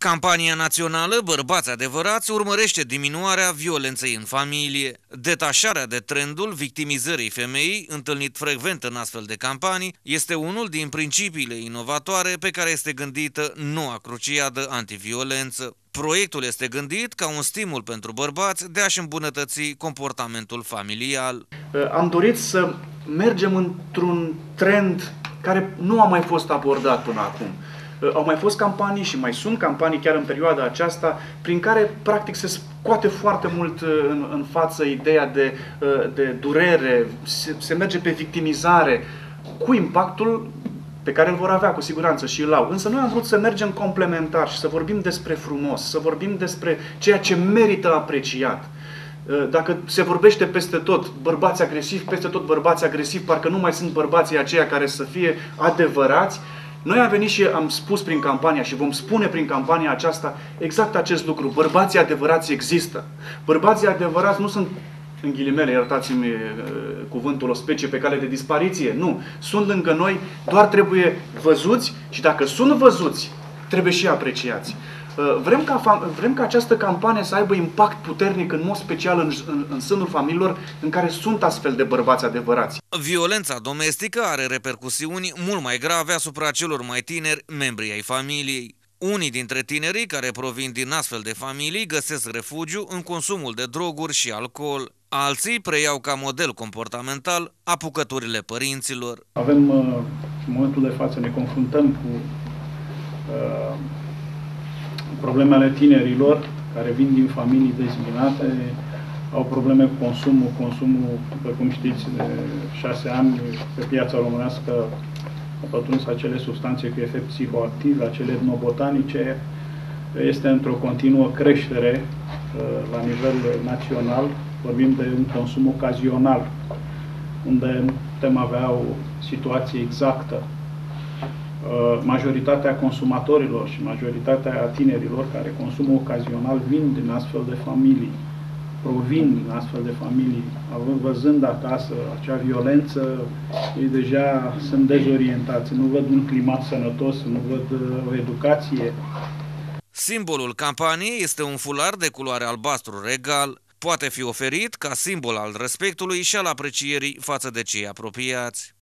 Campania națională Bărbați adevărați urmărește diminuarea violenței în familie. Detașarea de trendul victimizării femeii, întâlnit frecvent în astfel de campanii, este unul din principiile inovatoare pe care este gândită noua cruciadă antiviolență. Proiectul este gândit ca un stimul pentru bărbați de a-și îmbunătăți comportamentul familial. Am dorit să mergem într-un trend care nu a mai fost abordat până acum. Au mai fost campanii și mai sunt campanii chiar în perioada aceasta prin care practic se scoate foarte mult în față ideea de durere, se merge pe victimizare cu impactul pe care îl vor avea cu siguranță și îl au. Însă noi am vrut să mergem complementar și să vorbim despre frumos, să vorbim despre ceea ce merită apreciat. Dacă se vorbește peste tot bărbați agresivi, peste tot bărbați agresivi, parcă nu mai sunt bărbații aceia care să fie adevărați. Noi am venit și am spus prin campania și vom spune prin campania aceasta exact acest lucru. Bărbații adevărați există. Bărbații adevărați nu sunt, în ghilimele, iertați-mi cuvântul, o specie pe cale de dispariție. Nu. Sunt lângă noi, doar trebuie văzuți și dacă sunt văzuți, trebuie și apreciați. Vrem ca această campanie să aibă impact puternic, în mod special în sânul familiilor în care sunt astfel de bărbați adevărați. Violența domestică are repercusiuni mult mai grave asupra celor mai tineri membri ai familiei. Unii dintre tinerii care provin din astfel de familii găsesc refugiu în consumul de droguri și alcool. Alții preiau ca model comportamental apucăturile părinților. Avem, în momentul de față, ne confruntăm cu probleme ale tinerilor care vin din familii dezbinate, au probleme cu consumul, după cum știți, de 6 ani pe piața românească au pătruns acele substanțe cu efect psihoactiv, acele etnobotanice, este într-o continuă creștere la nivel național. Vorbim de un consum ocazional, unde nu putem avea o situație exactă. Majoritatea consumatorilor și majoritatea tinerilor care consumă ocazional vin din astfel de familii, provin din astfel de familii, văzând acasă acea violență, ei deja sunt dezorientați, nu văd un climat sănătos, nu văd o educație. Simbolul campaniei este un fular de culoare albastru regal. Poate fi oferit ca simbol al respectului și al aprecierii față de cei apropiați.